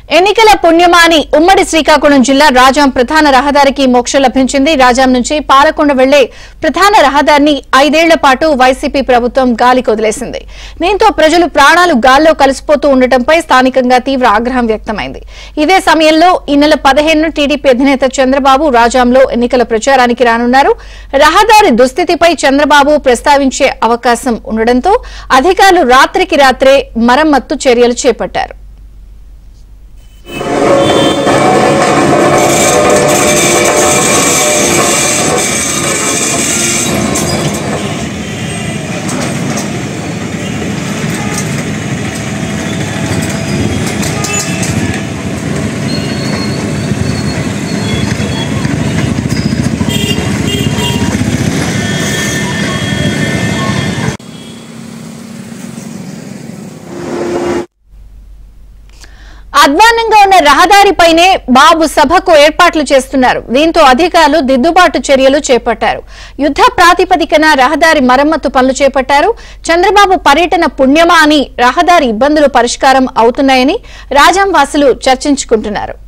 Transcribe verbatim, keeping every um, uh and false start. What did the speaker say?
ఎన్నికల పుణ్యమాని ఉమ్మడి శ్రీకాకుళం జిల్లా రాజాం ప్రధాన రహదారికి మోక్ష లభించింది. రాజాం నుంచి పాలకొండ వెళ్లే ప్రధాన రహదారిని ఐదేళ్ల పాటు వైసీపీ ప్రభుత్వం గాలికి వదిలేసింది. దీంతో ప్రజలు ప్రాణాలు గాల్లో కలిసిపోతూ ఉండటంపై స్థానికంగా తీవ్ర ఆగ్రహం వ్యక్తమైంది. ఇదే సమయంలో ఈ నెల పదిహేను టీడీపీ అధినేత చంద్రబాబు రాజాంలో ఎన్నికల ప్రచారానికి రానున్నారు. రహదారి దుస్థితిపై చంద్రబాబు ప్రస్తావించే అవకాశం ఉండడంతో అధికారులు రాత్రికి రాత్రే మరమ్మత్తు చర్యలు చేపట్టారు. అధ్వాన్నంగా ఉన్న రహదారిపైనే బాబు సభకు ఏర్పాట్లు చేస్తున్నారు. దీంతో అధికారులు దిద్దుబాటు చర్యలు చేపట్టారు. యుద్ధ ప్రాతిపదికన రహదారి మరమ్మతు పనులు చేపట్టారు. చంద్రబాబు పర్యటన పుణ్యమా అని రహదారి ఇబ్బందులు పరిష్కారం అవుతున్నాయని రాజాం వాసులు చర్చించుకుంటున్నారు.